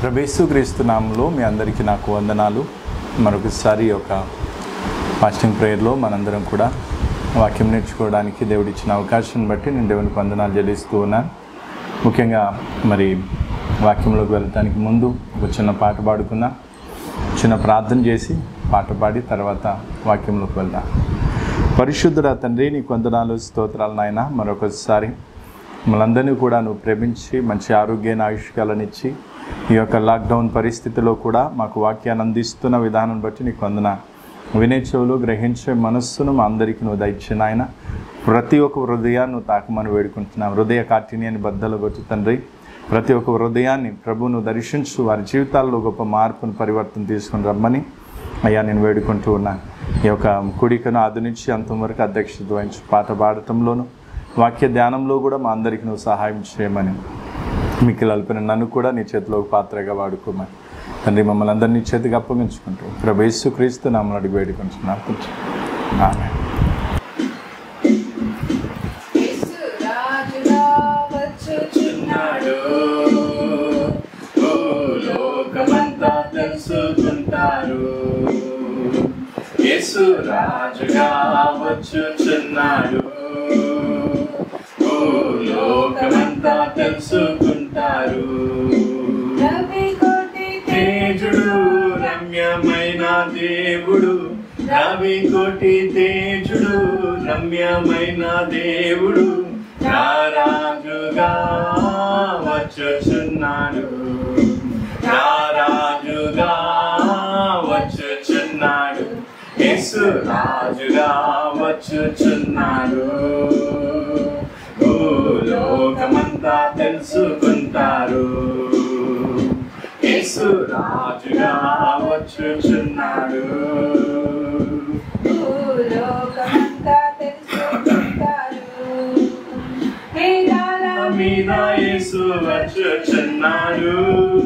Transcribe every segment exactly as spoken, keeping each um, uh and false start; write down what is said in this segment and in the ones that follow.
ప్రభు యేసుక్రీస్తు నామములో మీ అందరికీ నాకు వందనాలు. మరొకసారి ఒక ఫాస్టింగ్ ప్రేయర్లో మనందరం కూడా వాక్యం నేర్చుకోవడానికి దేవుడిచ్చిన అవకాశం బట్టి నేను దేవునికి వందనాలు చెల్లిస్తూ ఉన్నాను. ముఖ్యంగా మరి వాక్యంలోకి వెళ్ళటానికి ముందు ఒక చిన్న పాట పాడుకున్నా, చిన్న ప్రార్థన చేసి పాట పాడి తర్వాత వాక్యంలోకి వెళ్దాం. పరిశుద్ధుడా తండ్రి, నీకు వందనాలు, స్తోత్రాలు నాయన. మరొకసారి మనందరినీ కూడా నువ్వు ప్రేమించి మంచి ఆరోగ్యాన్ని, ఆయుష్కాలనిచ్చి ఈ యొక్క లాక్డౌన్ పరిస్థితిలో కూడా మాకు వాక్యాన్ని అందిస్తున్న విధానం బట్టి నీకు వందన. వినే చెవులు, గ్రహించే మనస్సును మా అందరికీ నువ్వు దయచిన ఆయన. ప్రతి ఒక్క హృదయాన్ని నువ్వు తాకమని వేడుకుంటున్నావు. హృదయ కాఠిన్యాన్ని బద్దలు కొట్టు తండ్రి. ప్రతి ఒక్క హృదయాన్ని ప్రభు నువ్వు దర్శించు, వారి జీవితాల్లో గొప్ప మార్పును, పరివర్తన తీసుకుని రమ్మని అయ్యా నేను వేడుకుంటూ ఉన్నాను. ఈ యొక్క కుడికను ఆధునించి అంతవరకు అధ్యక్షత వహించు. పాట పాడటంలోను వాక్య ధ్యానంలో కూడా మా అందరికీ నువ్వు సహాయం చేయమని, మీకు అల్పిన నన్ను కూడా నీ చేతిలో పాత్రగా వాడుకోమని తండ్రి మమ్మల్ని అందరినీ చేతికి అప్పగించుకుంటూ ప్రభు యేసుక్రీస్తు నామమున అడిగి వేడుకుంటున్నాను. ఆమేన్. యేసు రాజుగా వచ్చుచున్నాడు, లోకమంతా తెలుసుకుంటారు. తేజుడు రమ్యమైన దేవుడు, రవి కోటి తేజుడు రమ్యమైన దేవుడు, రారాజుగా వచ్చుచున్నాడు, రారాజుగా వచ్చుచున్నాడు. యేసు రాజుగా వచ్చుచున్నాడు, లోకమంతా తెలుసుకుంటారు. యేసు రాజుగా వచ్చుచున్నాడు, లోకమంతా తెలుసుకుంటారు. మేఘాల మీద యేసు వచ్చుచున్నాడు,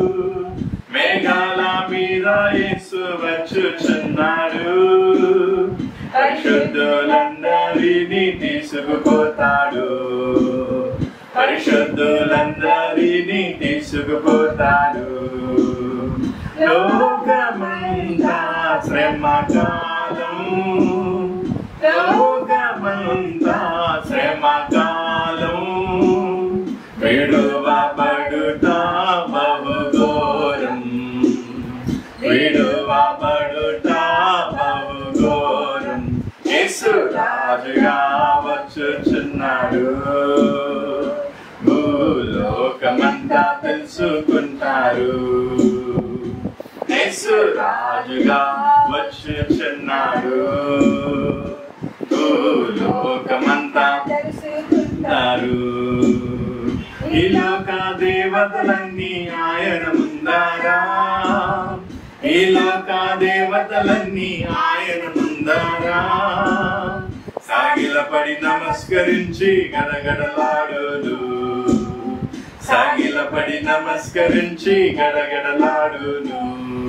మేఘాల మీద యేసు వచ్చుచున్నాడు. పరిశుద్ధులందరినీ తీసుకుపోతాడు, పరిశుద్ధులందరినీ తీసుకుపోతాడు. లోకమంతా శ్రమకాలం, లోకమంతా శ్రమకాలం, విడువబడుట బహుఘోరం, విడువబడుట బహుఘోరం. యేసు రాజుగా వచ్చుచున్నాడు, భూలోకమంతా తెలుసుకుంటారు. యేసు రాజుగా వచ్చుచున్నాడు, భూలోకమంతా తెలుసుకుంటారు. ఈ లోక దేవతలన్నీ ఆయన ముందారా, ఈ లోక దేవతలన్నీ ఆయన ముందారా, సాగిలపడి నమస్కరించి గడగడలాడును, సాగిలపడి నమస్కరించి గడగడలాడును.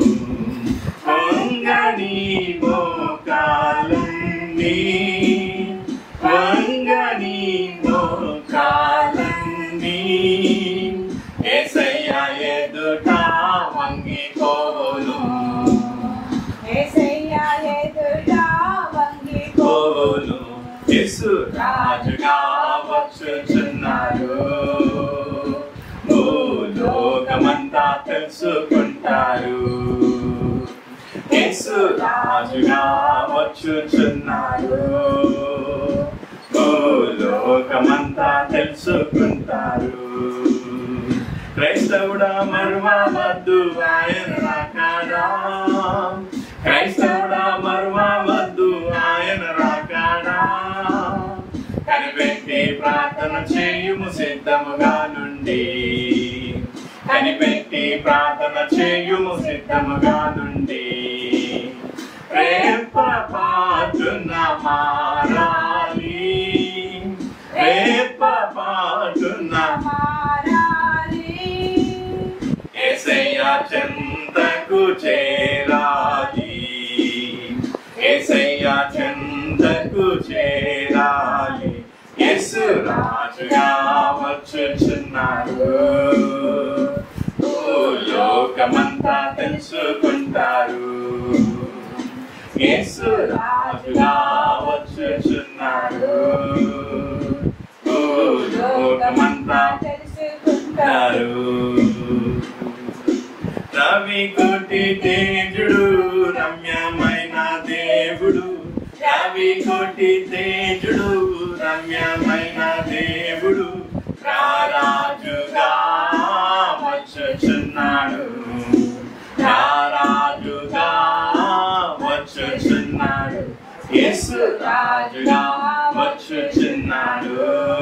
వంగని మోకాలన్నీ, వంగని మోకాలన్నీ, యేసయ్య ఎదుట వంగిపోవును, యేసయ్య ఎదుట వంగిపోవును. యేసు రాజుగా వచ్చుచున్నాడు, భూలోకమంతా తెలుసుకుంటారు. యేసు రాజుగా వచ్చుచున్నాడు, భూలోకమంతా తెలుసుకుంటారు. క్రైస్తవుడా మరువవద్దు ఆయన రాకడా, క్రైస్తవుడా మరువవద్దు ఆయన రాకడా. కనిపెట్టి ప్రార్థన చేయుము సిద్ధముగా నుండి, కనిపెట్టి ప్రార్థన చేయుము సిద్ధముగా నుండి. రేపపాటున మారాలి, రేపపాటున మారాలి, యేసయ్య చెంతకు చేరాలి, యేసయ్య చెంతకు చేరాలి. యేసు రాజుగా వచ్చుచున్నాడు, లోకమంతా తెలుసుకుంటారు. యేసు రాజుగా వచ్చుచున్నాడు. లోకమంతా తెలుసుకుంటారు. రవి కోటి తేజుడు రమ్యమైన దేవుడు, రవి కోటి తేజుడు రమ్యమైన దేవుడు రారాజుగా వచ్చుచున్నాడు. రారాజుగా వచ్చుచున్నాడు. యేసు రాజుగా వచ్చుచున్నాడు.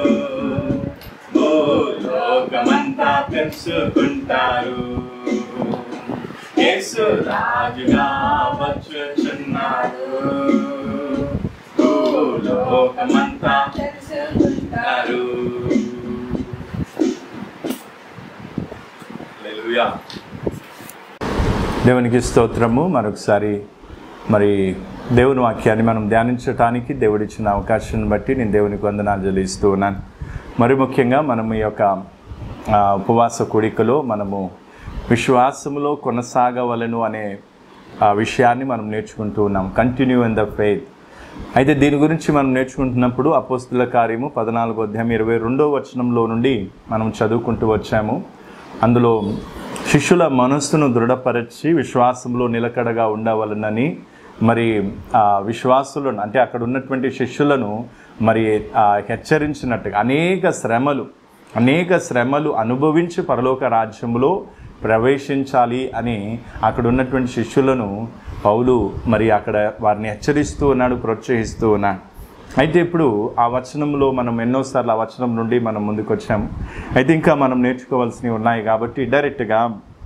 ఓ లోకమంతా తెలుసుకుంటారు. యేసు రాజుగా వచ్చుచున్నాడు. ఓ లోకమంతా తెలుసుకుంటారు. హల్లెలూయా. దేవునికి స్తోత్రము. మరొకసారి మరి దేవుని వాక్యాన్ని మనం ధ్యానించటానికి దేవుడిచ్చిన అవకాశాన్ని బట్టి నేను దేవునికి వందనాలు చెల్లిస్తూ ఉన్నాను. మరి ముఖ్యంగా మనం ఈ యొక్క ఉపవాస కూడికలో మనము విశ్వాసములో కొనసాగవలను అనే విషయాన్ని మనం నేర్చుకుంటూ ఉన్నాం. Continue in the faith. అయితే దీని గురించి మనం నేర్చుకుంటున్నప్పుడు అపోస్తుల కార్యము పద్నాలుగో అధ్యాయం ఇరవై రెండో వచనంలో నుండి మనం చదువుకుంటూ వచ్చాము. అందులో శిష్యుల మనస్సును దృఢపరచి విశ్వాసంలో నిలకడగా ఉండవలనని మరి విశ్వాసులను అంటే అక్కడ ఉన్నటువంటి శిష్యులను మరి హెచ్చరించినట్టుగా అనేక శ్రమలు అనేక శ్రమలు అనుభవించి పరలోక రాజ్యంలో ప్రవేశించాలి అని అక్కడ ఉన్నటువంటి శిష్యులను పౌలు మరి అక్కడ వారిని హెచ్చరిస్తూ ఉన్నాడు, ప్రోత్సహిస్తూ ఉన్నాడు. అయితే ఇప్పుడు ఆ వచనంలో మనం ఎన్నోసార్లు ఆ వచనం నుండి మనం ముందుకు వచ్చాము. అయితే ఇంకా మనం నేర్చుకోవాల్సినవి ఉన్నాయి కాబట్టి డైరెక్ట్గా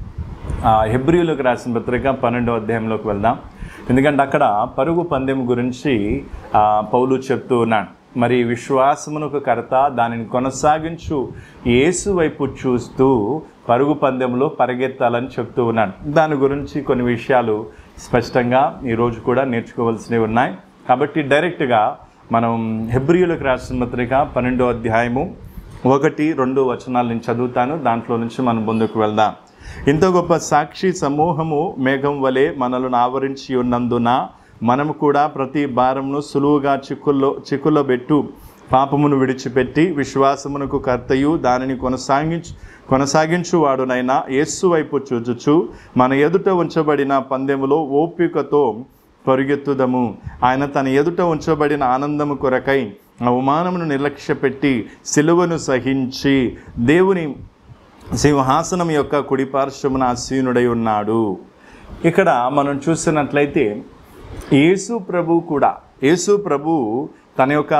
హెబ్రీయులకు రాసిన పత్రిక పన్నెండో అధ్యాయంలోకి వెళ్దాం. ఎందుకంటే అక్కడ పరుగు పందెం గురించి పౌలు చెప్తూ ఉన్నాడు. మరి విశ్వాసమునకు కర్త దానిని కొనసాగించు యేసు వైపు చూస్తూ పరుగు పందెంలో పరిగెత్తాలని చెప్తూ ఉన్నాడు. దాని గురించి కొన్ని విషయాలు స్పష్టంగా ఈరోజు కూడా నేర్చుకోవాల్సినవి ఉన్నాయి. కాబట్టి డైరెక్ట్గా మనం హెబ్రీయులకు రాసిన పత్రిక పన్నెండో అధ్యాయము ఒకటి రెండు వచనాలు నేను చదువుతాను. దాంట్లో నుంచి మనం ముందుకు వెళ్దాం. ఇంత గొప్ప సాక్షి సమూహము మేఘం వలె మనలను ఆవరించి ఉన్నందున మనము కూడా ప్రతి భారమును సులువుగా చిక్కుల్లో చిక్కుల్లో పెట్టు పాపమును విడిచిపెట్టి విశ్వాసమునకు కర్తయు దానిని కొనసాగించు కొనసాగించువాడునైనా యేసు వైపు చూచుచు మన ఎదుట ఉంచబడిన పందెములో ఓపికతో పరుగెత్తుదము. ఆయన తన ఎదుట ఉంచబడిన ఆనందము కొరకై అవమానమును నిర్లక్ష్య పెట్టి సిలువను సహించి దేవుని సింహాసనం యొక్క కుడిపార్శ్వమున ఆసీనుడై ఉన్నాడు. ఇక్కడ మనం చూసినట్లయితే యేసు ప్రభు కూడా యేసు ప్రభు తన యొక్క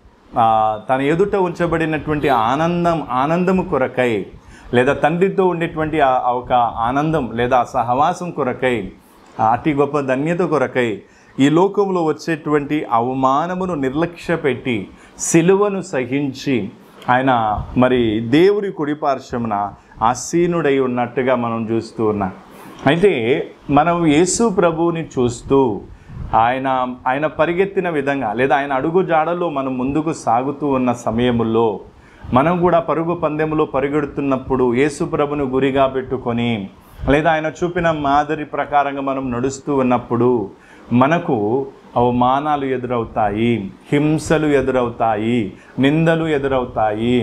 తన ఎదుట ఉంచబడినటువంటి ఆనందం ఆనందము కొరకై లేదా తండ్రితో ఉండేటువంటి ఒక ఆనందం లేదా సహవాసం కొరకై అతి గొప్ప ధన్యత కొరకై ఈ లోకంలో వచ్చేటువంటి అవమానమును నిర్లక్ష్య పెట్టి సిలువను సహించి ఆయన మరి దేవుడి కుడిపార్శ్వమున ఆసీనుడై ఉన్నట్టుగా మనం చూస్తూ ఉన్నాం. అయితే మనం యేసు ప్రభువుని చూస్తూ ఆయన ఆయన పరిగెత్తిన విధంగా లేదా ఆయన అడుగు జాడలో మనం ముందుకు సాగుతూ ఉన్న సమయంలో మనం కూడా పరుగు పందెములో పరిగెడుతున్నప్పుడు యేసు ప్రభును గురిగా పెట్టుకొని లేదా ఆయన చూపిన మాదిరి ప్రకారంగా మనం నడుస్తూ ఉన్నప్పుడు మనకు అవమానాలు ఎదురవుతాయి, హింసలు ఎదురవుతాయి, నిందలు ఎదురవుతాయి,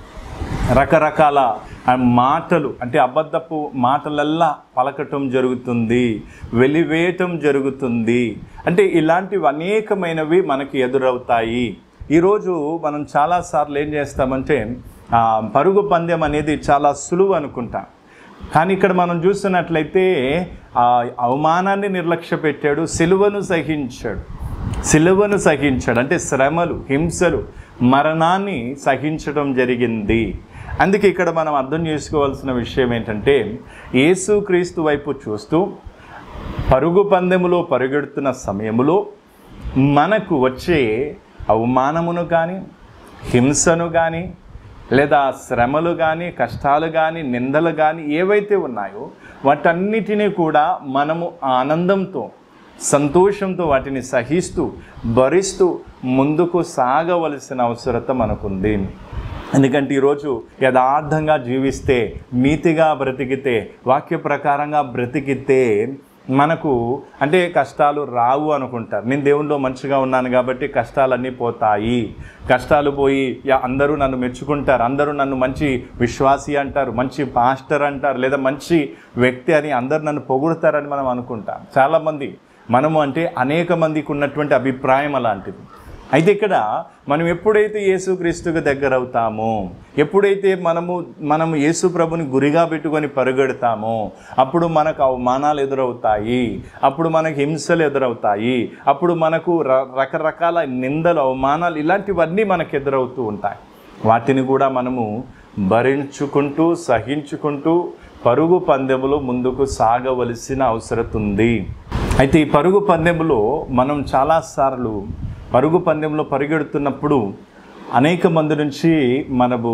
రకరకాల మాటలు అంటే అబద్ధపు మాటలల్లా పలకటం జరుగుతుంది, వెలివేయటం జరుగుతుంది. అంటే ఇలాంటివి అనేకమైనవి మనకి ఎదురవుతాయి. ఈరోజు మనం చాలాసార్లు ఏం చేస్తామంటే పరుగు పందెం అనేది చాలా సులువు అనుకుంటాం. కానీ ఇక్కడ మనం చూస్తున్నట్లయితే ఆ అవమానాన్ని నిర్లక్ష్య పెట్టాడు, సిలువను సహించాడు సిలువను సహించాడు అంటే శ్రమలు, హింసలు, మరణాన్ని సహించడం జరిగింది. అందుకే ఇక్కడ మనం అర్థం చేసుకోవాల్సిన విషయం ఏంటంటే యేసుక్రీస్తు వైపు చూస్తూ పరుగు పందెములో పరుగెడుతున్న సమయంలో మనకు వచ్చే అవమానమును కానీ హింసను కానీ లేదా శ్రమలు కానీ కష్టాలు కానీ నిందలు కానీ ఏవైతే ఉన్నాయో వాటన్నిటినీ కూడా మనము ఆనందంతో సంతోషంతో వాటిని సహిస్తూ భరిస్తూ ముందుకు సాగవలసిన అవసరత మనకుంది. ఎందుకంటే ఈరోజు యథార్థంగా జీవిస్తే, నీతిగా బ్రతికితే, వాక్య ప్రకారంగా బ్రతికితే మనకు అంటే కష్టాలు రావు అనుకుంటారు. నేను దేవునిలో మంచిగా ఉన్నాను కాబట్టి కష్టాలన్నీ పోతాయి, కష్టాలు పోయి అందరూ నన్ను మెచ్చుకుంటారు, అందరూ నన్ను మంచి విశ్వాసి అంటారు, మంచి పాస్టర్ అంటారు, లేదా మంచి వ్యక్తి అని అందరూ నన్ను పొగుడుతారని మనం అనుకుంటాం. చాలామంది మనము అంటే అనేక మందికి ఉన్నటువంటి అభిప్రాయం అలాంటిది. అయితే ఇక్కడ మనం ఎప్పుడైతే యేసుక్రీస్తుకు దగ్గర అవుతామో, ఎప్పుడైతే మనము మనము యేసు ప్రభుని గురిగా పెట్టుకొని పరుగెడతామో అప్పుడు మనకు అవమానాలు ఎదురవుతాయి, అప్పుడు మనకు హింసలు ఎదురవుతాయి, అప్పుడు మనకు రకరకాల నిందలు, అవమానాలు ఇలాంటివన్నీ మనకు ఎదురవుతూ ఉంటాయి. వాటిని కూడా మనము భరించుకుంటూ సహించుకుంటూ పరుగు పందెములో ముందుకు సాగవలసిన అవసరం ఉంది. అయితే ఈ పరుగు పందెములో మనం చాలాసార్లు పరుగు పందెంలో పరిగెడుతున్నప్పుడు అనేక మంది నుంచి మనము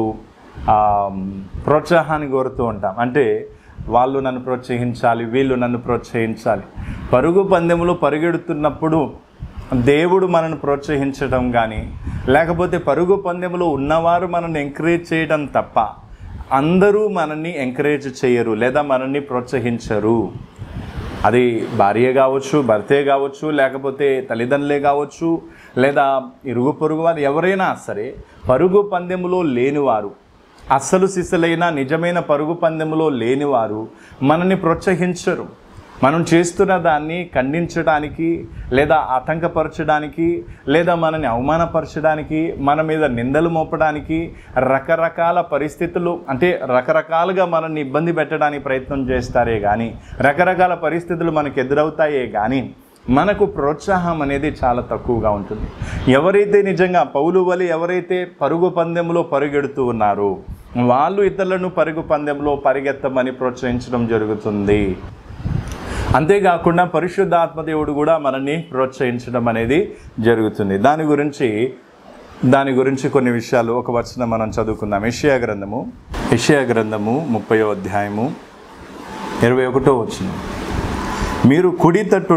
ప్రోత్సాహాన్ని కోరుతూ ఉంటాం. అంటే వాళ్ళు నన్ను ప్రోత్సహించాలి, వీళ్ళు నన్ను ప్రోత్సహించాలి. పరుగు పందెంలో పరిగెడుతున్నప్పుడు దేవుడు మనల్ని ప్రోత్సహించడం కానీ, లేకపోతే పరుగు పందెంలో ఉన్నవారు మనల్ని ఎంకరేజ్ చేయడం తప్ప అందరూ మనల్ని ఎంకరేజ్ చేయరు లేదా మనల్ని ప్రోత్సహించరు. అది భార్య కావచ్చు, భర్తే కావచ్చు, లేకపోతే తల్లిదండ్రులే కావచ్చు, లేదా ఇరుగు పొరుగు వారు ఎవరైనా సరే పరుగు పందెములో లేనివారు, అస్సలు సిసలైన నిజమైన పరుగు పందెములో లేనివారు మనల్ని ప్రోత్సహించరు. మనం చేస్తున్న దాన్ని ఖండించడానికి లేదా ఆటంకపరచడానికి లేదా మనని అవమానపరచడానికి, మన మీద నిందలు మోపడానికి, రకరకాల పరిస్థితులు అంటే రకరకాలుగా మనల్ని ఇబ్బంది పెట్టడానికి ప్రయత్నం చేస్తారే కానీ, రకరకాల పరిస్థితులు మనకు ఎదురవుతాయే కానీ మనకు ప్రోత్సాహం అనేది చాలా తక్కువగా ఉంటుంది. ఎవరైతే నిజంగా పౌలు వలె ఎవరైతే పరుగు పందెంలో పరుగెడుతూ ఉన్నారో వాళ్ళు ఇతరులను పరుగు పందెంలో పరిగెత్తమని ప్రోత్సహించడం జరుగుతుంది. అంతేకాకుండా పరిశుద్ధాత్మదేవుడు కూడా మనల్ని ప్రోత్సహించడం అనేది జరుగుతుంది. దాని గురించి దాని గురించి కొన్ని విషయాలు ఒక వచనం మనం చదువుకుందాం. యెషయా గ్రంథము యెషయా గ్రంథము ముప్పయో అధ్యాయము ఇరవై ఒకటో వచనం. మీరు కుడి తట్టు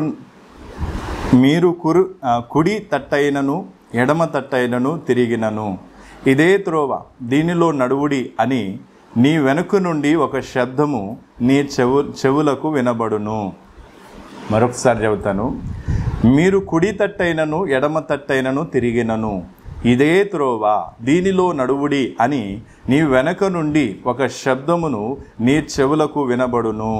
మీరు కురు కుడి తట్టైనను ఎడమ తట్టైనను తిరిగినను ఇదే త్రోవ, దీనిలో నడువుడి అని నీ వెనుక నుండి ఒక శబ్దము నీ చెవు చెవులకు వినబడును. మరొకసారి చెబుతాను. మీరు కుడి తట్టైనను ఎడమ తట్టైనను తిరిగినను ఇదే త్రోవ, దీనిలో నడువుడి అని నీ వెనక నుండి ఒక శబ్దమును నీ చెవులకు వినబడును.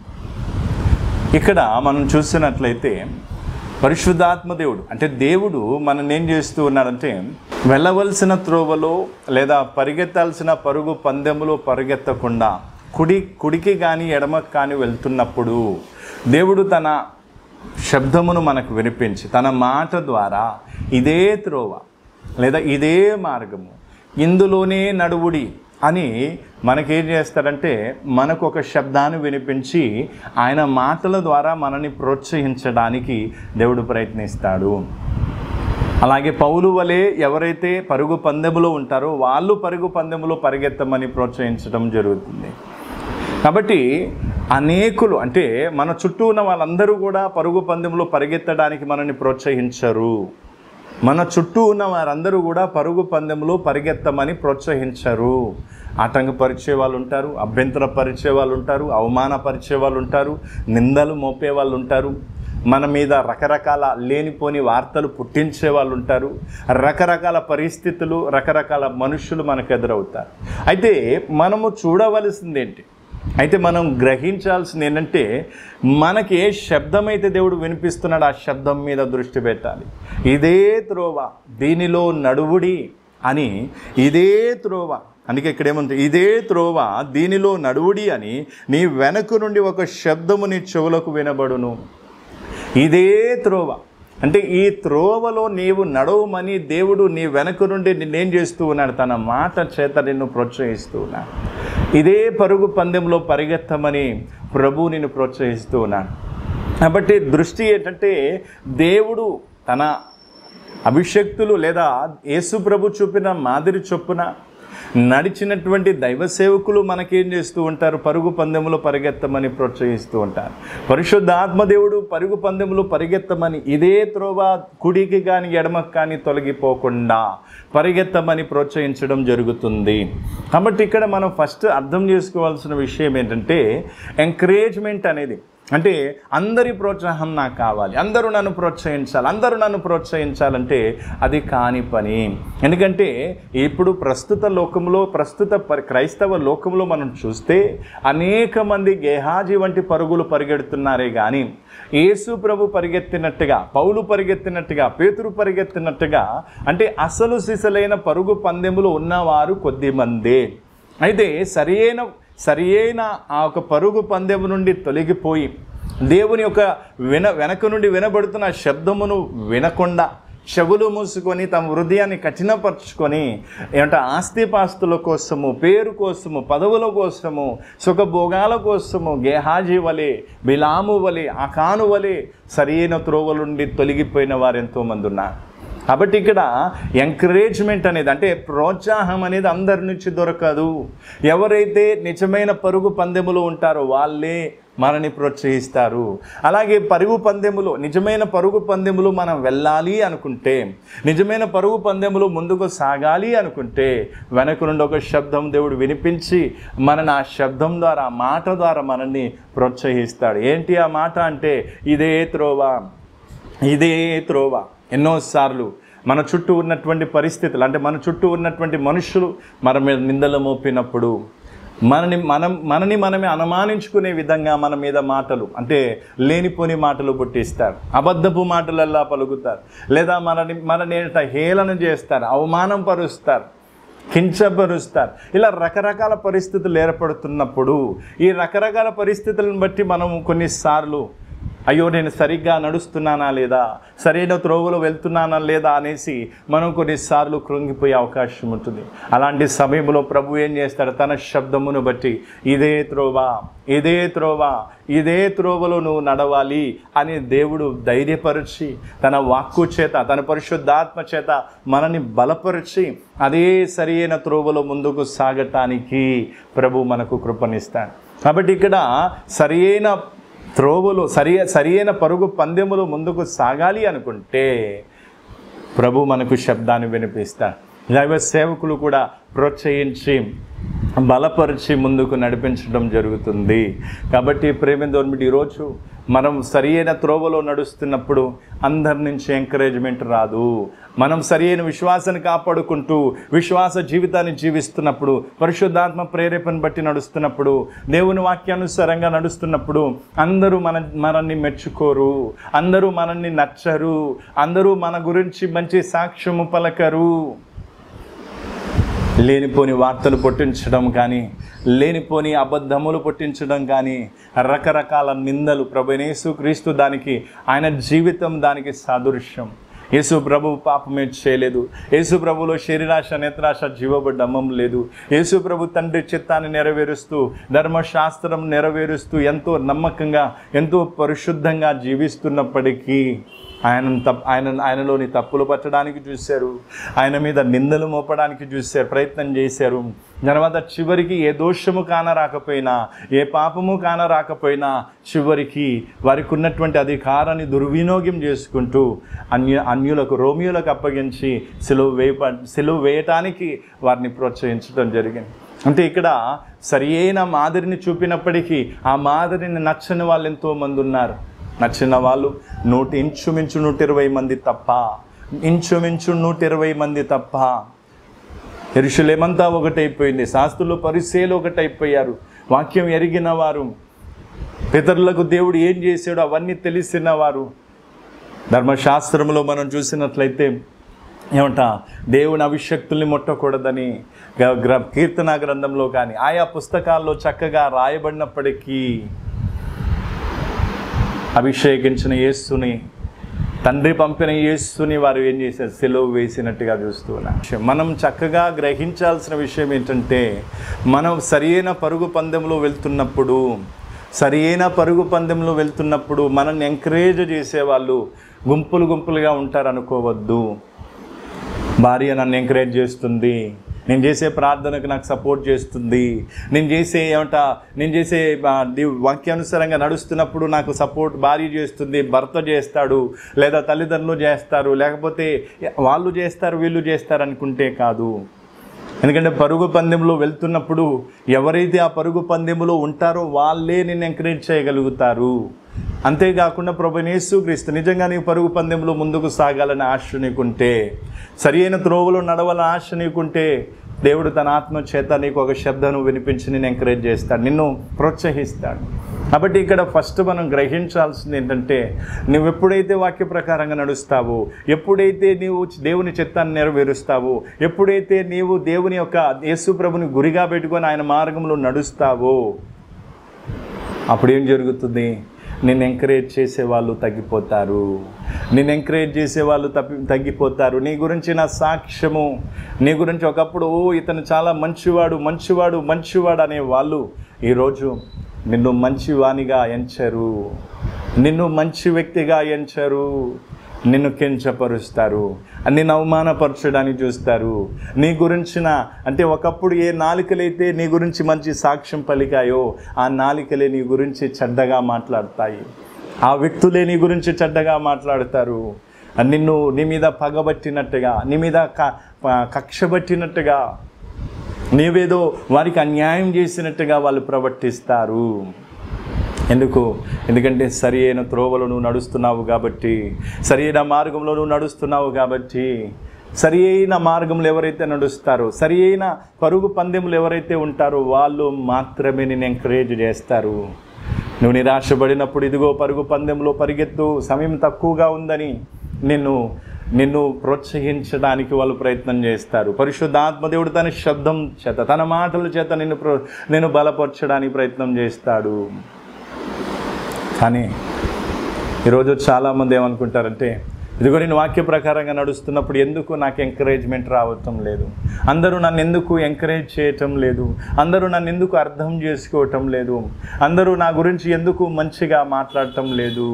ఇక్కడ మనం చూసినట్లయితే పరిశుద్ధాత్మదేవుడు అంటే దేవుడు మనల్ని ఏం చేస్తూ ఉన్నాడంటే, వెళ్ళవలసిన త్రోవలో లేదా పరిగెత్తాల్సిన పరుగు పందెములో పరిగెత్తకుండా కుడి కుడికి కానీ ఎడమకు కానీ వెళ్తున్నప్పుడు దేవుడు తన శబ్దమును మనకు వినిపించి తన మాట ద్వారా ఇదే త్రోవ లేదా ఇదే మార్గము, ఇందులోనే నడువుడి అని మనకేం చేస్తాడంటే మనకు ఒక శబ్దాన్ని వినిపించి ఆయన మాటల ద్వారా మనల్ని ప్రోత్సహించడానికి దేవుడు ప్రయత్నిస్తాడు. అలాగే పౌలు వలె ఎవరైతే పరుగు పందెములో ఉంటారో వాళ్ళు పరుగు పందెములో పరిగెత్తమని ప్రోత్సహించడం జరుగుతుంది. కాబట్టి అనేకులు అంటే మన చుట్టూ ఉన్న వాళ్ళందరూ కూడా పరుగు పందెంలో పరిగెత్తడానికి మనల్ని ప్రోత్సహించరు. మన చుట్టూ ఉన్న వారందరూ కూడా పరుగు పందెంలో పరిగెత్తమని ప్రోత్సహించరు. ఆటంకపరిచే వాళ్ళు ఉంటారు, అభ్యంతరపరిచే వాళ్ళు ఉంటారు, అవమానపరిచే వాళ్ళు ఉంటారు, నిందలు మోపే వాళ్ళు ఉంటారు, మన మీద రకరకాల లేనిపోని వార్తలు పుట్టించే వాళ్ళు ఉంటారు, రకరకాల పరిస్థితులు, రకరకాల మనుషులు మనకు ఎదురవుతారు. అయితే మనము చూడవలసింది ఏంటి అయితే మనం గ్రహించాల్సింది ఏంటంటే మనకి ఏ శబ్దం అయితే దేవుడు వినిపిస్తున్నాడు ఆ శబ్దం మీద దృష్టి పెట్టాలి. ఇదే త్రోవ, దీనిలో నడువుడి అని ఇదే త్రోవ, అందుకే ఇక్కడ ఏముంది, ఇదే త్రోవ దీనిలో నడువుడి అని నీ వెనక నుండి ఒక శబ్దము నీ చెవులకు వినబడును. ఇదే త్రోవ అంటే ఈ త్రోవలో నీవు నడవమని దేవుడు నీ వెనక నుండి నిన్నేం చేస్తూ ఉన్నాడు, తన మాట చేత నిన్ను ప్రోత్సహిస్తూ ఉన్నాడు. ఇదే పరుగు పందెంలో పరిగెత్తమని ప్రభు నిన్ను ప్రోత్సహిస్తూ ఉన్నాడు. కాబట్టి దృష్టి ఏంటంటే దేవుడు తన అభిషక్తులు లేదా యేసు ప్రభు చూపిన మాదిరి చొప్పున నడిచినటువంటి దైవ సేవకులు మనకేం చేస్తూ ఉంటారు? పరుగు పందెములో పరిగెత్తమని ప్రోత్సహిస్తూ ఉంటారు. పరిశుద్ధ ఆత్మదేవుడు పరుగు పందెములు పరిగెత్తమని, ఇదే త్రోవ కుడికి కానీ ఎడమకు కానీ తొలగిపోకుండా పరిగెత్తమని ప్రోత్సహించడం జరుగుతుంది. కాబట్టి ఇక్కడ మనం ఫస్ట్ అర్థం చేసుకోవాల్సిన విషయం ఏంటంటే, ఎంకరేజ్మెంట్ అనేది అంటే అందరి ప్రోత్సాహం నాకు కావాలి, అందరూ నన్ను ప్రోత్సహించాలి, అందరూ నన్ను ప్రోత్సహించాలంటే అది కాని పని. ఎందుకంటే ఇప్పుడు ప్రస్తుత లోకంలో, ప్రస్తుత క్రైస్తవ లోకంలో మనం చూస్తే అనేక మంది గేహాజీ వంటి పరుగులు పరిగెడుతున్నారే కానీ యేసు ప్రభు పరిగెత్తినట్టుగా, పౌలు పరిగెత్తినట్టుగా, పేతురు పరిగెత్తినట్టుగా అంటే అసలు సిసలైన పరుగు పందెములు ఉన్నవారు కొద్దిమందే. అయితే సరియైన సరియైన ఆ ఒక పరుగు పందెము నుండి తొలగిపోయి దేవుని యొక్క విన వెనక నుండి వినబడుతున్న శబ్దమును వినకుండా చెవులు మూసుకొని తమ హృదయాన్ని కఠినపరుచుకొని ఏమంటే ఆస్తిపాస్తుల కోసము, పేరు కోసము, పదవుల కోసము, సుఖభోగాల కోసము గేహాజీ వలె, బిలాము వలె, అకాను వలె సరియైన త్రోవల నుండి తొలగిపోయిన వారు ఎంతోమంది ఉన్నారు. కాబట్టి ఇక్కడ ఎంకరేజ్మెంట్ అనేది అంటే ప్రోత్సాహం అనేది అందరి నుంచి దొరకదు. ఎవరైతే నిజమైన పరుగు పందెములు ఉంటారో వాళ్ళే మనని ప్రోత్సహిస్తారు. అలాగే పరుగు పందెములు, నిజమైన పరుగు పందెములు మనం వెళ్ళాలి అనుకుంటే, నిజమైన పరుగు పందెములు ముందుకు సాగాలి అనుకుంటే వెనక నుండి ఒక శబ్దం దేవుడు వినిపించి మనని ఆ శబ్దం ద్వారా, మాట ద్వారా మనల్ని ప్రోత్సహిస్తాడు. ఏంటి ఆ మాట అంటే, ఇదే త్రోవ, ఇదే త్రోవ. ఎన్నోసార్లు మన చుట్టూ ఉన్నటువంటి పరిస్థితులు అంటే మన చుట్టూ ఉన్నటువంటి మనుషులు మన మీద నిందలు మోపినప్పుడు మనని మనం మనని మనమే అనుమానించుకునే విధంగా మన మీద మాటలు అంటే లేనిపోని మాటలు పుట్టిస్తారు, అబద్ధపు మాటలల్లా పలుకుతారు, లేదా మనని మనని హేళన చేస్తారు, అవమానం పరుస్తారు, కించపరుస్తారు. ఇలా రకరకాల పరిస్థితులు ఏర్పడుతున్నప్పుడు ఈ రకరకాల పరిస్థితులను బట్టి మనం కొన్నిసార్లు అయ్యో నేను సరిగ్గా నడుస్తున్నానా లేదా, సరైన త్రోవలో వెళ్తున్నానా లేదా అనేసి మనం కొన్నిసార్లు కృంగిపోయే అవకాశం ఉంటుంది. అలాంటి సమయంలో ప్రభు ఏం చేస్తాడు? తన శబ్దమును బట్టి ఇదే త్రోవ, ఇదే త్రోవ, ఇదే త్రోవలో నువ్వు నడవాలి అని దేవుడు ధైర్యపరిచి తన వాక్కు చేత, తన పరిశుద్ధాత్మ చేత మనని బలపరిచి అదే సరైన త్రోవలో ముందుకు సాగటానికి ప్రభు మనకు కృపనిస్తాడు. కాబట్టి ఇక్కడ సరైన త్రోవలు, సరి సరియైన పరుగు పందెములు ముందుకు సాగాలి అనుకుంటే ప్రభు మనకు శబ్దాన్ని వినిపిస్తాడు. దైవ సేవకులు కూడా ప్రోత్సహించి బలపరిచి ముందుకు నడిపించడం జరుగుతుంది. కాబట్టి ప్రేమేందోర్మిటి ఈరోజు మనం సరియైన త్రోవలో నడుస్తున్నప్పుడు అందరి నుంచి ఎంకరేజ్మెంట్ రాదు. మనం సరియైన విశ్వాసాన్ని కాపాడుకుంటూ విశ్వాస జీవితాన్ని జీవిస్తున్నప్పుడు, పరిశుద్ధాత్మ ప్రేరేపణ బట్టి నడుస్తున్నప్పుడు, దేవుని వాక్యానుసారంగా నడుస్తున్నప్పుడు అందరూ మన మనల్ని మెచ్చుకోరు, అందరూ మనల్ని నచ్చరు, అందరూ మన గురించి మంచి సాక్ష్యము పలకరు. లేనిపోని వార్తలు పుట్టించడం కానీ, లేనిపోని అబద్ధములు పుట్టించడం కానీ, రకరకాల నిందలు. ప్రభు యేసు క్రీస్తు దానికి, ఆయన జీవితం దానికి సాదృశ్యం. యేసు ప్రభు పాపమే చేయలేదు. యేసు ప్రభులో శరీరాశ, నేత్రాశ, జీవబడ్డమ్మం లేదు. యేసు ప్రభు తండ్రి చిత్తాన్ని నెరవేరుస్తూ, ధర్మశాస్త్రం నెరవేరుస్తూ ఎంతో నమ్మకంగా, ఎంతో పరిశుద్ధంగా జీవిస్తున్నప్పటికీ ఆయన తప్ ఆయన ఆయనలోని తప్పులు పట్టడానికి చూశారు, ఆయన మీద నిందలు మోపడానికి చూశారు, ప్రయత్నం చేశారు. తర్వాత చివరికి ఏ దోషము కాన రాకపోయినా, ఏ పాపము కాన రాకపోయినా చివరికి వారికి ఉన్నటువంటి అధికారాన్ని దుర్వినియోగం చేసుకుంటూ అన్య అన్యులకు రోమియోలకు అప్పగించి సిలువ వేయ సిలువ వేయటానికి వారిని ప్రోత్సహించడం జరిగింది. అంటే ఇక్కడ సరి అయిన మాదిరిని చూపినప్పటికీ ఆ మాదిరిని నచ్చని వాళ్ళు ఎంతోమంది ఉన్నారు. నచ్చిన వాళ్ళు నూట ఇంచుమించు నూట ఇరవై మంది తప్ప, ఇంచుమించు నూట ఇరవై మంది తప్ప. యెరూషలేమంతా ఒకటైపోయింది, శాస్త్రులు పరిసయ్యులు ఒకటైపోయారు, వాక్యం ఎరిగిన వారు, పితరులకు దేవుడు ఏం చేశాడో అవన్నీ తెలిసిన వారు. ధర్మశాస్త్రంలో మనం చూసినట్లయితే ఏమంట, దేవుని అభిషక్తుల్ని ముట్టకూడదని గ్ర కీర్తన గ్రంథంలో కానీ ఆయా పుస్తకాల్లో చక్కగా రాయబడినప్పటికీ అభిషేకించిన యేసుని, తండ్రి పంపిన యేసుని వారు ఏం చేశారు? సిలువ వేసినట్టుగా చూస్తూ ఉన్నారు. మనం చక్కగా గ్రహించాల్సిన విషయం ఏంటంటే, మనం సరియైన పరుగు పందెంలో వెళ్తున్నప్పుడు సరియైన పరుగు పందెంలో వెళ్తున్నప్పుడు మనల్ని ఎంకరేజ్ చేసేవాళ్ళు గుంపులు గుంపులుగా ఉంటారు అనుకోవద్దు. భార్య నన్ను ఎంకరేజ్ చేస్తుంది, నేను చేసే ప్రార్థనకు నాకు సపోర్ట్ చేస్తుంది, నేను చేసే ఏమంట నేను చేసే వాక్యానుసారంగా నడుస్తున్నప్పుడు నాకు సపోర్ట్ భార్య చేస్తుంది, భర్త చేస్తాడు, లేదా తల్లిదండ్రులు చేస్తారు, లేకపోతే వాళ్ళు చేస్తారు వీళ్ళు చేస్తారు అనుకుంటే కాదు. ఎందుకంటే పరుగు పందెంలో వెళ్తున్నప్పుడు ఎవరైతే ఆ పరుగు పందెంలో ఉంటారో వాళ్ళే నిన్ను ఎంకరేజ్ చేయగలుగుతారు. అంతేకాకుండా ప్రభువైన యేసుక్రీస్తు నిజంగా నీ పరుగు పందెంలో ముందుకు సాగాలని ఆశ నీకుంటే, సరి అయిన త్రోవలో నడవాలని ఆశ నీకుంటే, దేవుడు తన ఆత్మ చేత నీకు ఒక శబ్దను వినిపించి నిన్ను ఎంకరేజ్ చేస్తాడు, నిన్ను ప్రోత్సహిస్తాడు. కాబట్టి ఇక్కడ ఫస్ట్ మనం గ్రహించాల్సింది ఏంటంటే, నువ్వు ఎప్పుడైతే వాక్య ప్రకారంగా నడుస్తావో, ఎప్పుడైతే నీవు దేవుని చిత్తాన్ని నెరవేరుస్తావో, ఎప్పుడైతే నీవు దేవుని యొక్క యేసు ప్రభుని గురిగా పెట్టుకొని ఆయన మార్గంలో నడుస్తావో, అప్పుడు ఏం జరుగుతుంది? నిన్ను ఎంకరేజ్ చేసేవాళ్ళు తగ్గిపోతారు, నిన్ను ఎంకరేజ్ చేసేవాళ్ళు తప్పి తగ్గిపోతారు నీ గురించి నా సాక్ష్యము, నీ గురించి ఒకప్పుడు ఓ ఇతను చాలా మంచివాడు మంచివాడు మంచివాడు అనే వాళ్ళు ఈరోజు నిన్ను మంచివానిగా ఎంచరు, నిన్ను మంచి వ్యక్తిగా ఎంచరు, నిన్ను కించపరుస్తారు, నిన్ను అవమానపరచడానికి చూస్తారు. నీ గురించిన అంటే ఒకప్పుడు ఏ నాలికలైతే నీ గురించి మంచి సాక్ష్యం పలికాయో ఆ నాలికలే నీ గురించి చెడ్డగా మాట్లాడతాయి, ఆ వ్యక్తులే నీ గురించి చెడ్డగా మాట్లాడతారు. నిన్ను నీ మీద పగబట్టినట్టుగా, నీ మీద కక్ష పట్టినట్టుగా, నీవేదో వారికి అన్యాయం చేసినట్టుగా వాళ్ళు ప్రవర్తిస్తారు. ఎందుకు? ఎందుకంటే సరి అయిన త్రోవలో నువ్వు నడుస్తున్నావు కాబట్టి, సరి అయిన మార్గంలో నువ్వు నడుస్తున్నావు కాబట్టి. సరి అయిన మార్గంలో ఎవరైతే నడుస్తారో, సరి అయిన పరుగు పందెములు ఎవరైతే ఉంటారో వాళ్ళు మాత్రమే నిన్ను ఎంకరేజ్ చేస్తారు. నువ్వు నిరాశపడినప్పుడు ఇదిగో పరుగు పందెంలో పరిగెత్తు, సమయం తక్కువగా ఉందని నిన్ను నిన్ను ప్రోత్సహించడానికి వాళ్ళు ప్రయత్నం చేస్తారు. పరిశుద్ధాత్మదేవుడు తన శబ్దం చేత, తన మాటల చేత నిన్ను ప్రో నిన్ను బలపరచడానికి ప్రయత్నం చేస్తాడు. కానీ ఈరోజు చాలామంది ఏమనుకుంటారంటే, ఇదిగో నేను వాక్య ప్రకారంగా నడుస్తున్నప్పుడు ఎందుకు నాకు ఎంకరేజ్మెంట్ రావటం లేదు, అందరూ నన్ను ఎందుకు ఎంకరేజ్ చేయటం లేదు, అందరూ నన్ను ఎందుకు అర్థం చేసుకోవటం లేదు, అందరూ నా గురించి ఎందుకు మంచిగా మాట్లాడటం లేదు.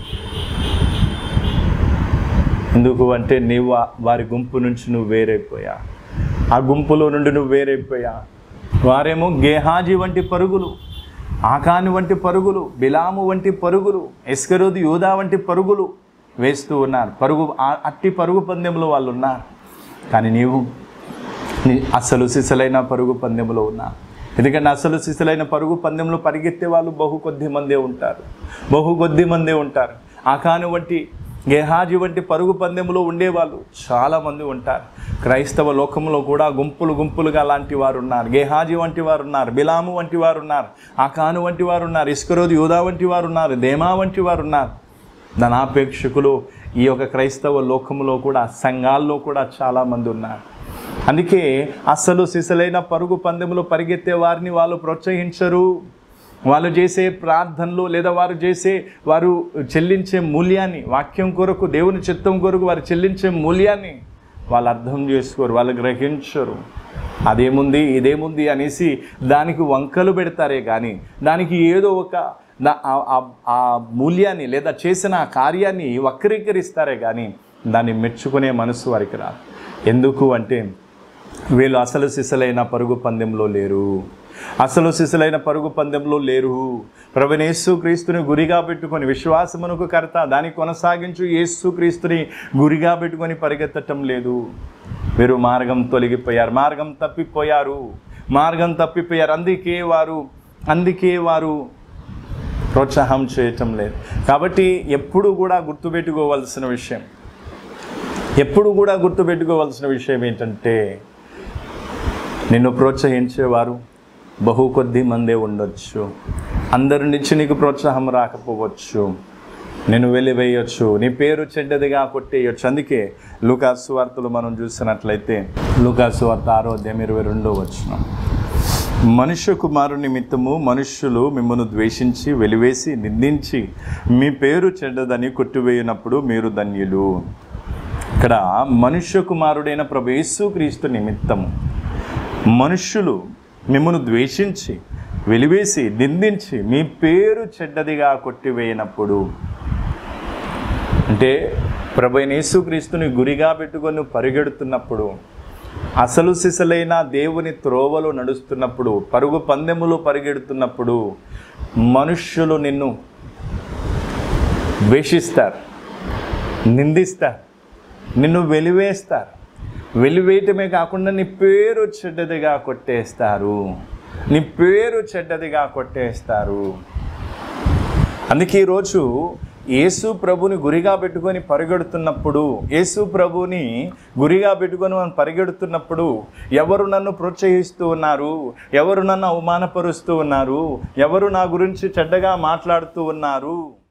ఎందుకు అంటే నీవు వారి గుంపు నుంచి నువ్వు వేరైపోయా, ఆ గుంపులో నుండి నువ్వు వేరైపోయా. వారేమో గేహాజీ వంటి పరుగులు, ఆకాను వంటి పరుగులు, బిలాము వంటి పరుగులు, ఇస్కరోదు యూదా వంటి పరుగులు వేస్తూ ఉన్నారు. పరుగు అట్టి పరుగు పందెంలో వాళ్ళు ఉన్నారు. కానీ నీవు నీ అసలు సిసలైన పరుగు పందెంలో ఉన్నా. ఎందుకంటే అసలు సిసలైన పరుగు పందెంలో పరిగెత్తే వాళ్ళు బహు కొద్ది మందే ఉంటారు, బహు కొద్ది మందే ఉంటారు. ఆకాను వంటి గేహాజీ వంటి పరుగు పందెంలో ఉండేవాళ్ళు చాలామంది ఉంటారు. క్రైస్తవ లోకంలో కూడా గుంపులు గుంపులుగా లాంటి వారు ఉన్నారు. గేహాజీ వంటి వారు ఉన్నారు, బిలాము వంటి వారు ఉన్నారు, ఆకాను వంటి వారు ఉన్నారు, ఇస్కరోదు యూదా వంటి వారు ఉన్నారు, దేమా వంటి వారు ఉన్నారు. ధనాపేక్షకులు ఈ యొక్క క్రైస్తవ లోకంలో కూడా, సంఘాల్లో కూడా చాలామంది ఉన్నారు. అందుకే అసలు సిసలైన పరుగు పందెంలో పరిగెత్తే వారిని వాళ్ళు ప్రోత్సహించరు. వాళ్ళు చేసే ప్రార్థనలు లేదా వారు చేసే వారు చెల్లించే మూల్యాన్ని, వాక్యం కొరకు దేవుని చిత్తం కొరకు వారు చెల్లించే మూల్యాన్ని వాళ్ళు అర్థం చేసుకోరు, వాళ్ళు గ్రహించరు. అదేముంది ఇదేముంది అనేసి దానికి వంకలు పెడతారే కానీ దానికి ఏదో ఒక ఆ మూల్యాన్ని లేదా చేసిన ఆ కార్యాన్ని వక్రీకరిస్తారే కానీ దాన్ని మెచ్చుకునే మనసు వారికి రాదు. ఎందుకు అంటే వీళ్ళు అసలు సిసలైన పరుగు పందెంలో లేరు, అసలు సిసలైన పరుగు పందెంలో లేరు. ప్రభువైన యేసుక్రీస్తుని గురిగా పెట్టుకొని, విశ్వాసమునకు కర్త దాన్ని కొనసాగించు యేసుక్రీస్తుని గురిగా పెట్టుకొని పరిగెత్తటం లేదు. వీరు మార్గం తొలగిపోయారు, మార్గం తప్పిపోయారు, మార్గం తప్పిపోయారు. అందుకే వారు అందుకే వారు ప్రోత్సాహం చేయటం లేదు. కాబట్టి ఎప్పుడు కూడా గుర్తుపెట్టుకోవాల్సిన విషయం ఎప్పుడు కూడా గుర్తుపెట్టుకోవాల్సిన విషయం ఏంటంటే, నిన్ను ప్రోత్సహించేవారు బహు కొద్ది మందే ఉండొచ్చు, అందరి నుంచి నీకు ప్రోత్సాహం రాకపోవచ్చు, నేను వెలివేయచ్చు, నీ పేరు చెడ్డదిగా కొట్టేయచ్చు. అందుకే లూకాసు వార్తలు మనం చూసినట్లయితే లూకాసు వార్త ఆరో అధ్యాయం ఇరవై రెండో వచనం, మనుష్య కుమారు నిమిత్తము మనుష్యులు మిమ్మల్ని ద్వేషించి వెలివేసి నిందించి మీ పేరు చెడ్డదని కొట్టివేయినప్పుడు మీరు ధన్యులు. ఇక్కడ మనుష్య కుమారుడైన ప్రభు యేసుక్రీస్తు నిమిత్తము మనుష్యులు మిమ్మల్ని ద్వేషించి వెలివేసి నిందించి మీ పేరు చెడ్డదిగా కొట్టివేయినప్పుడు, అంటే ప్రభు అయిన యేసుక్రీస్తుని గురిగా పెట్టుకొని పరిగెడుతున్నప్పుడు అసలు సిసలైన దేవుని త్రోవలో నడుస్తున్నప్పుడు, పరుగు పందెములు పరిగెడుతున్నప్పుడు మనుష్యులు నిన్ను ద్వేషిస్తారు, నిందిస్తారు, నిన్ను వెలివేస్తారు. వెలివేయటమే కాకుండా నీ పేరు చెడ్డదిగా కొట్టేస్తారు, నీ పేరు చెడ్డదిగా కొట్టేస్తారు. అందుకే ఈరోజు యేసు ప్రభుని గురిగా పెట్టుకొని పరిగెడుతున్నప్పుడు, యేసు ప్రభుని గురిగా పెట్టుకొని మనం పరిగెడుతున్నప్పుడు ఎవరు నన్ను ప్రోత్సహిస్తూ ఉన్నారు, ఎవరు నన్ను అవమానపరుస్తూ ఉన్నారు, ఎవరు నా గురించి చెడ్డగా మాట్లాడుతూ ఉన్నారు,